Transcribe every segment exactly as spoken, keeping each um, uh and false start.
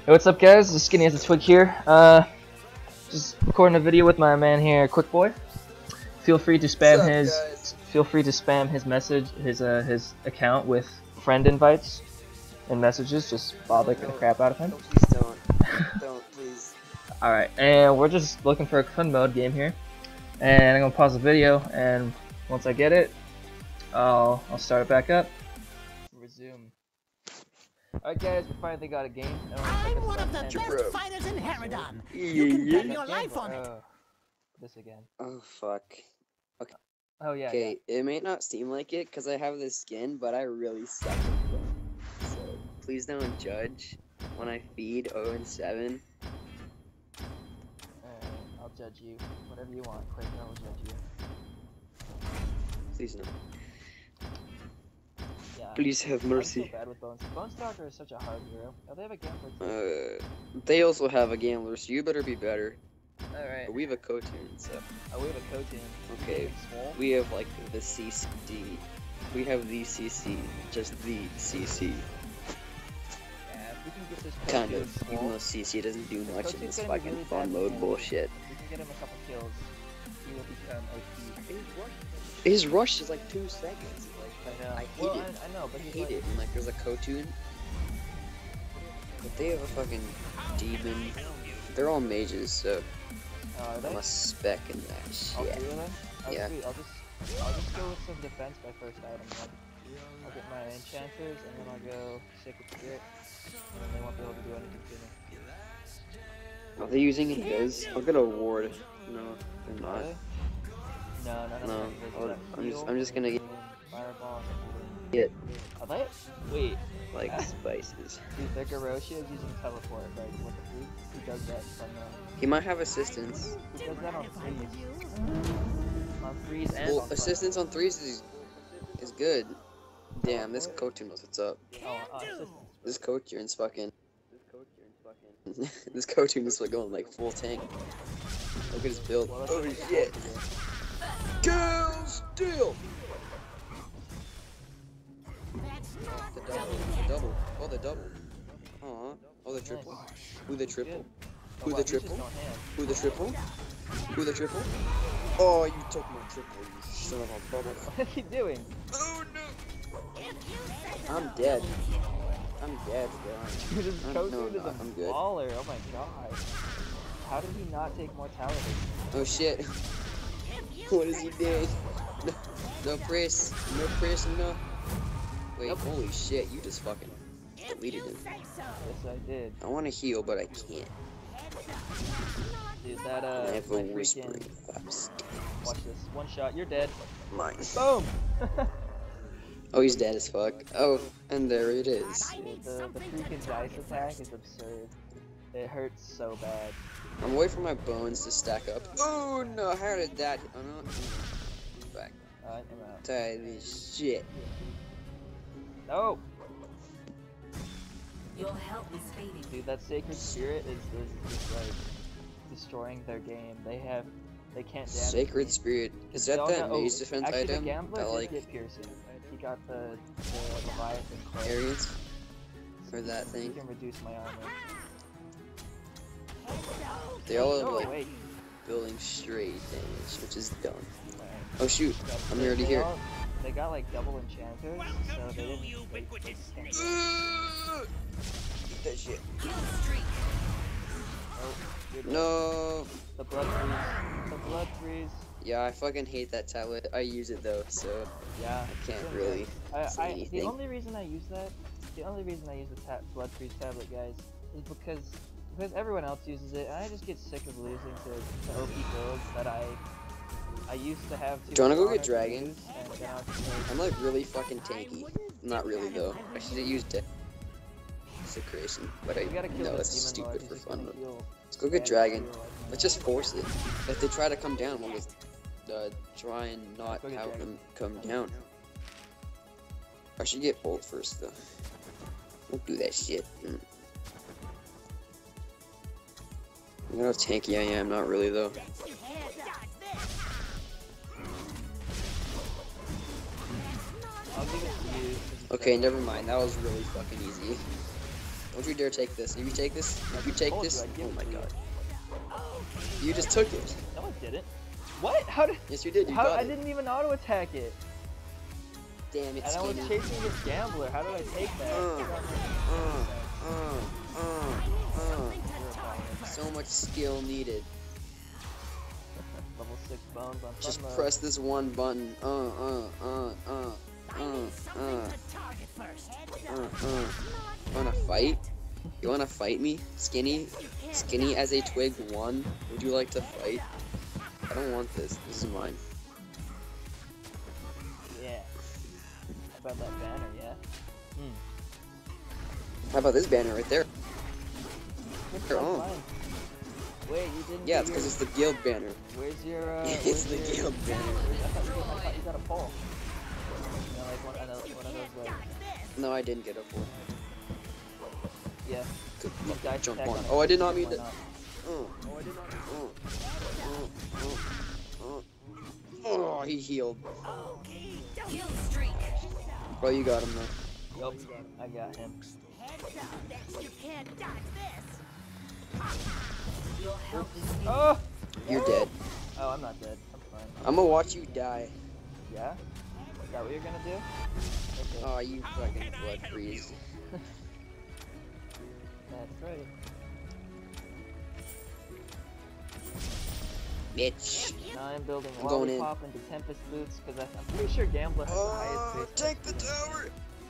Hey, what's up, guys? This is Skinny as a Twig here. Uh, just recording a video with my man here, Quick Boy. Feel free to spam up, his. guys? Feel free to spam his message, his uh, his account with friend invites and messages. Just bother the crap out of him. No, please don't. Don't, please. All right, and we're just looking for a fun mode game here. And I'm gonna pause the video, and once I get it, I'll I'll start it back up. Resume. Alright guys, we finally got a game. I'm one of the best bro. fighters in Herodon. Yeah, You can yeah. bet your life on it. Oh, this again. Oh, fuck. Oh yeah. Okay, it may not seem like it because I have this skin, but I really suck at it. So, please don't judge when I feed oh and seven. Alright, I'll judge you. Whatever you want, Quick, I will judge you. Please no. Yeah. Please have I'm mercy. so bad with Bone. Bone Stalker is such a hard hero. Oh, they have a gambler too. Uh, they also have a gambler, so you better be better. Alright. But we have a Kotun, so. Oh, we have a Kotun. Okay. Swole. We have like the C C. We have the C C. Just the C C. Yeah, if we can get this Kind Kotun of. Swole, Even though C C doesn't do much in Kotun's this gonna be fucking really fun bad mode again. bullshit. if we can get him a couple kills, he will become O P. His rush is like two seconds. I know. I hate well, it. I, I know, but I he's hate like, it. And like there's a Kotun. But they have a fucking demon. They're all mages, so Uh, are they? I'm a spec in that All shit. three of them? Oh, Yeah. sweet. I'll just, I'll just go with some defense by first item. Like, I'll get my enchanters, and then I'll go Sacred Spirit, and then they won't be able to do anything to me. Are they using Invis? I'll get a ward. No, they're not. Really? No, none of No, them. I'll- There's I'm just- heal, I'm just gonna get- Fireball. Get Are they? Wait. like Ah. spices. Dude, their Garosha is using teleport. Like, what the freak? Who does that from uh, He might have assistance. Who does that on freeze? On freeze and Well, on assistance on threes is is good. Damn, this Kotun knows what's up. fire. Oh, uh, assistance. This Kotun's fucking. This Kotun is like going like full tank. Look at his build. Well, that's Oh what it's shit! supposed to do. Kill steal. The double, the double, oh the double. Aw, oh the triple. Who the triple? Oh, Who wow, the he's just triple? going ham. Who the triple? Who the triple? Oh, you took my triple, you son of a bubble. What is he doing? Oh no! I'm dead. I'm dead, bro. Dude, this I'm- Koku no, is no, a I'm good. baller. Oh my god. How did he not take mortality? Oh shit. What is he doing? No, no press. No press, no. Wait, Nope. holy shit, you just fucking deleted him. Yes, I did. I want to heal, but I can't. Dude, that, uh, I have my a whispering freaking... claps. Watch this. One shot, you're dead. Mine. Boom! Oh, he's dead as fuck. Oh, and there it is. Dude, the, the freaking dice attack is absurd. It hurts so bad. I'm waiting for my bones to stack up. Oh no, how did that? Oh no. I'm back. Alright, I'm out. Tired of this shit. No! Your help is fading. Dude, that Sacred Spirit is, is just like destroying their game. They have, they can't damage Sacred me. Spirit. Is that Oh, that no, mage oh, defense actually, item? The Gambler I did like get piercing. He got the, the Leviathan cloak. Arians. Or that He thing. can reduce my armor. They all have No, like wait. building straight damage, which is dumb. Alright. Oh shoot, Got- I'm they- already they here. all- They got like double enchanters, so they didn't. They, they just can't go. Eat that shit. Oh, you're dead. No. The blood freeze. The blood freeze. Yeah, I fucking hate that tablet. I use it though, so Yeah. I can't same really here. I, say I, the anything. only reason I use that, the only reason I use the ta blood freeze tablet, guys, is because because everyone else uses it, and I just get sick of losing to, to O P builds that I I used to have. Do you wanna go honor get to Dragon? use, and then I was just like, I'm like really fucking tanky. Not really though. I should have used it. Desecration, but I you gotta kill know this it's demon lord, stupid he's for just fun. gonna heal Let's go get damage Dragon. to you, like, Let's just force it. If they try to come down, we'll just uh, try and not Go get have Dragon. them come down. I should get Bolt first though. Don't do that shit. Mm. You know how tanky I am, not really though. I'll give it to you. 'cause it's Okay, better. never mind. That was really fucking easy. Don't you dare take this. If you take this, if you take told you this, I'd give oh it my to you. god. You just took it. No, I didn't. What? How did? Yes, you did. You How? got I it. didn't even auto attack it. Damn it, And I was Skinny. chasing this gambler. How did I take that? Uh, uh, uh, uh, uh. So much skill needed. Level six bones on Just fun mode. press this one button. Uh, uh, uh, uh, uh, uh, uh, uh. Wanna fight? You wanna fight me, Skinny? Skinny as a twig one. Would you like to fight? I don't want this. This is mine. Yeah. How about that banner? Yeah. Hmm. How about this banner right there? What's Your that own. line? Wait, you didn't. Yeah, get it's because your- it's the guild banner. Where's your? Uh, It's where's the your... guild banner. Where's- I thought, you, I thought you got a pole. You know, like one, of those- one of those like. No, I didn't get a full. Yeah. Good You fucking dice jump attack on. it. Oh, I did not mean Why to. not? Oh, oh, I did not. Oh, oh, oh, oh. Oh, he healed. Kill streak. Bro, you got him though. Yup. I got him. Heads up. You can't dodge this. Oh. You're dead. Oh, I'm not dead. I'm fine. I'm gonna watch you die. Yeah? Is that what you're gonna do? Okay. Oh, you fucking blood freeze. That's right. Bitch. Now I'm building I'm going in. Lollipop into Tempest Boots because I'm pretty sure Gambler has the Oh, highest base. take the tower.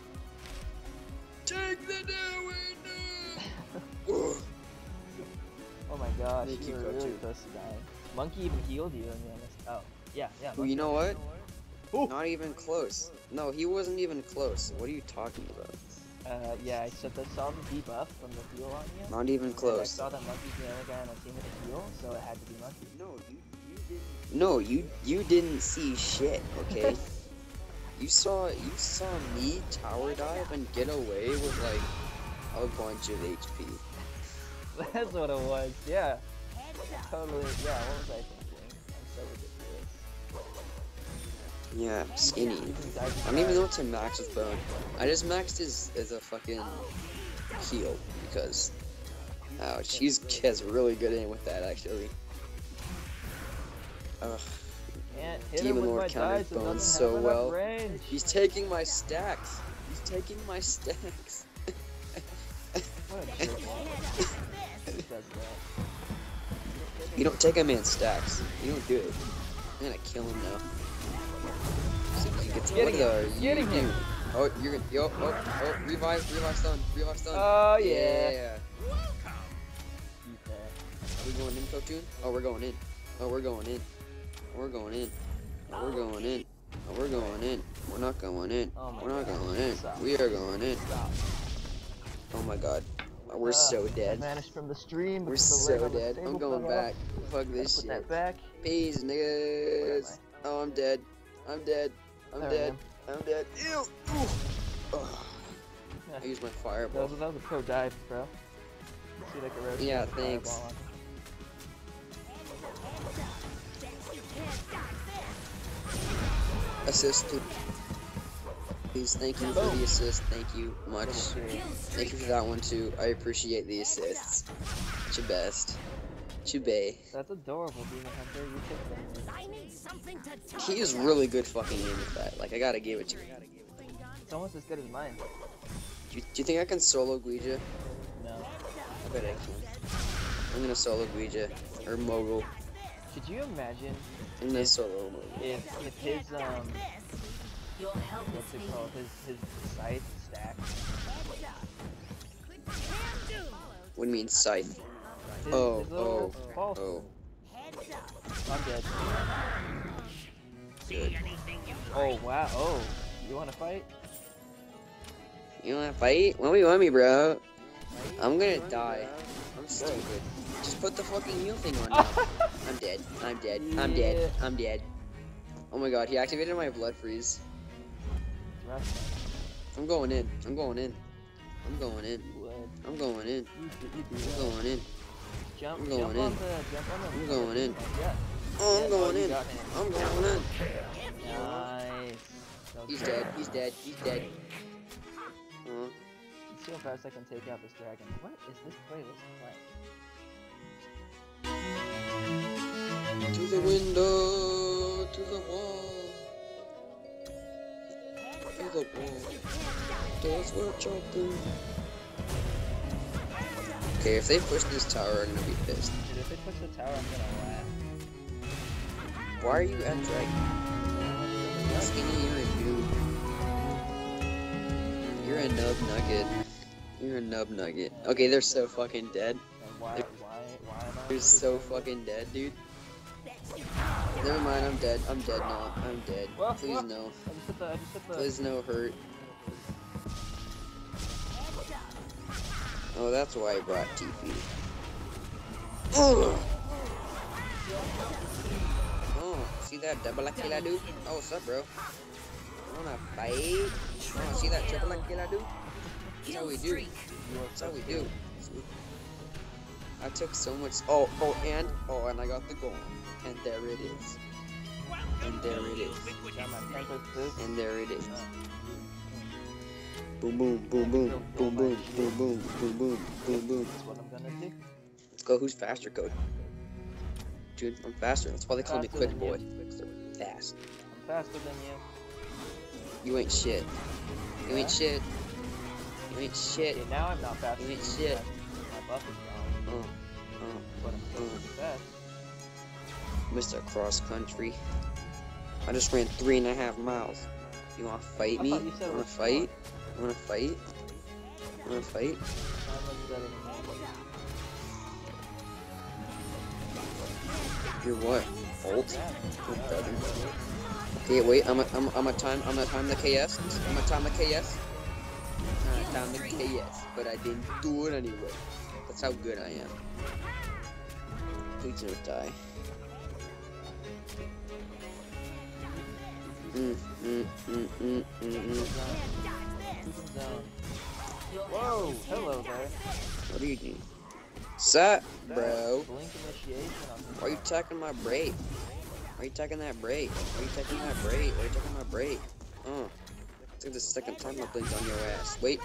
Take the tower. No. Oh my gosh, Make you you were go really too. close to dying. Monkey even healed you and you almost. Oh, yeah, yeah. Well, you know what? Ooh. Not even close. No, he wasn't even close. What are you talking about? Uh, yeah, I said I saw the debuff from the heal on you. Not even And I close. saw that Monkey's the only guy on the team with a heal, so it had to be Monkey. No, you you didn't. No, you you didn't see shit. Okay. You saw you saw me tower dive and get away with like a bunch of H P. That's what it was, yeah. Totally, yeah, what was I thinking? I'm so ridiculous. Yeah, skinny. You can dive I don't even know what to max with bone. I just maxed his as a fucking heal because ouch, he's he has really good aim with that actually. Ugh. Can't hit Demon him with Lord my counters dice, it bones doesn't so have enough well. range. He's taking my stacks. He's taking my stacks. What a jerk. Who does that? You don't take a man's stacks. You don't do it. I'm gonna kill him now. So you get to, Getting what are him. you Getting him. doing? Oh, you're gonna. Yo, oh, oh, revive, revive stun, revive stun. Oh, yeah. Yeah. Eat that. Are we going in, Cocoon? Oh, we're going in. Oh, we're going in. We're going in. Oh, we're going in. Oh, we're going in. We're not going in. Oh my We're not God. going in. Stop. We are going in. Stop. Oh my god. Oh, we're Uh, so I dead. vanished from the stream. We're because the so leg on the dead. table I'm going fell back. off. Fuck Gotta this put shit. that back. Peace, niggas. Oh, I'm dead. I'm dead. I'm There I dead. am. I'm dead. Ew. Ooh. Ugh. I used my That fireball. was, that was a pro dive, bro. See, like a roast Yeah, with a thanks. fireball on. Assist, please. Thank you for the assist. Thank you much. Thank you for that one too. I appreciate the assists. It's your best. Chube. That's adorable, Demon Hunter. You picked them. I need something to He is really good fucking aim with that. Like, I gotta give it to you. It's almost as good as mine. Do you, do you think I can solo Guija? No. I bet I can. I'm gonna solo Guija. Or Mogul. Could you imagine I'm gonna solo Mogul. if if his um what's it called? His his scythe stack. What do you mean, Scythe? His, Oh, his little oh, pulse. Oh. I'm dead. Good. Oh wow. Oh, you want to fight? You wanna fight? Let me, let me, bro. I'm gonna die. I'm stupid. Just put the fucking heal thing on now. I'm dead. I'm dead. I'm dead. I'm dead. Oh my god, he activated my blood freeze. It's rough. I'm going in. I'm going in. I'm going in. You would. I'm going in. You do, you do I'm that. going in. Jump, I'm going jump in. on the, jump on the. I'm going in. Yeah. Oh, Yeah, I'm going you in. got him. I'm going in. Nice. So He's good. dead. He's dead. He's dead. Uh, see how fast I can take out this dragon. What is this playlist playing? To the window, to the wall, to the wall. Doors were choking. Okay, if they push this tower, I'm gonna be pissed. Dude, if they push the tower, I'm gonna laugh. Why are you at dragon? Skinny, you're a noob. You're a nub nugget. You're a nub nugget. Okay, they're so fucking dead. And why, why, why am I? They're so fucking dead, dude. Never mind, I'm dead. I'm dead now. I'm dead. Whoa, Please whoa. no. I just hit the, I just hit the... Please no hurt. Oh, that's why I brought T P. Oh! Oh, see that double kill I do? Oh, what's up, bro? You wanna fight? Oh, see that triple kill I do? That's how we do. That's how we do. I took so much. Oh, oh, and oh, and I got the goal. And there it is. And there it is. Got my Tempest boost. And there it is. Boom, boom, boom, boom, boom, boom, boom, boom, boom, boom, boom, boom. That's what I'm gonna do. Let's go. Who's faster, Code? Dude, I'm faster. That's why they call me Faster Quick than Boy. you. Fast. I'm faster than you. You ain't shit. You ain't shit. You ain't shit. Okay, now I'm not faster You than ain't you. shit. My buff is gone. Oh, oh, But I'm still oh. pretty fast. Mister Cross Country. I just ran three and a half miles. You wanna fight I me? thought you said it Wanna was fight? Wanna fight? Wanna fight? How much is that anymore? You're what? Old? Yeah. Good brother. Okay, wait. I'm a, I'm a, I'm a time. I'm a time the K S. I'm a time the K S. I'm a time the K S. But I didn't do it anyway. That's how good I am. Please don't die. Mm, mm, mm, mm, mm, mm. Zone. Whoa! Hello there. What are you doing? Sup, That bro? Blink initiation on Why are you taking my break? Why are you taking that break? Why are you taking that break? Why are you taking my break? Oh. It's like the second time I blinked on your ass. Wait.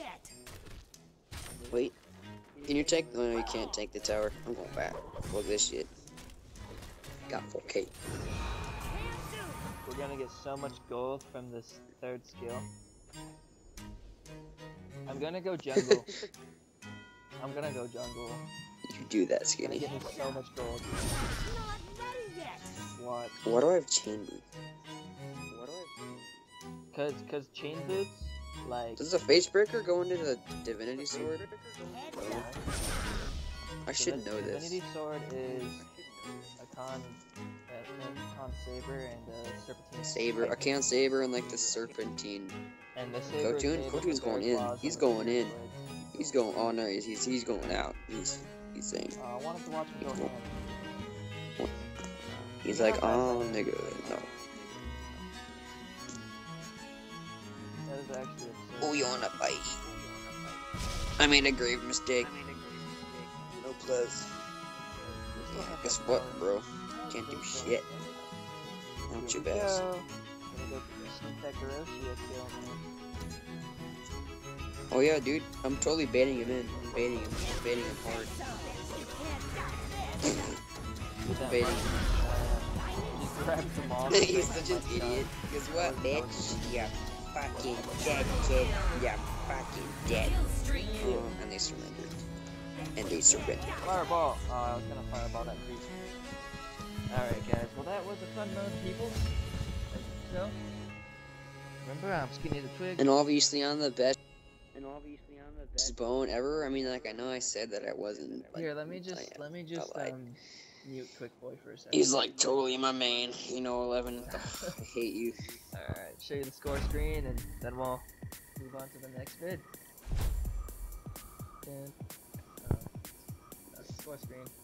Wait. Can you take? No, you can't take the tower. I'm going back. Look at this shit. Got four K. We're gonna get so much gold from this third skill. I'm gonna go jungle. I'm gonna go jungle. You do that, It's gonna Skinny. get me so much gold. What? Why do I have chain boots? Why do I Cause, cause chain boots, like. Does a face breaker go into the divinity sword? No. I should know this. Divinity sword is a con, a con saber and a serpentine. Saber. I can't saber and like the serpentine. And the saber. Kotun? is able Kotun's to bear going in. claws He's on going the in. blades. He's going. Oh no, he's he's, he's going out. He's he's saying. Uh, I wanted to watch him go in. He's like, oh nigga, no. That is actually absurd. Oh, you wanna fight? I made a grave mistake. No plus. Guess what, bro? Can't do shit. Not Here your we best. go. Gonna go for the sneak that Garoshiya kill, man. Oh yeah, dude. I'm totally baiting him in. I'm baiting him. I'm baiting him hard. Get that Baiting. money. Uh, Just grab the mom. He's such an idiot. Guess what, bitch? You're fucking dead, kid. You're fucking dead. Oh, and they surrendered. And they surrendered. Fireball. Oh, I was gonna fireball that creep. Alright, guys. Well, that was a fun mode, people. So, remember, I'm Skinny the Twig. And obviously I'm the best. And obviously I'm the best bone ever. I mean, like I know I said that I wasn't. But Here, let me I just am. let me just but, like, um mute Quick Boy for a second. He's like totally my man. You know, eleven. Ugh, I hate you. Alright, show you the score screen, and then we'll move on to the next vid. Then, uh, uh, score screen.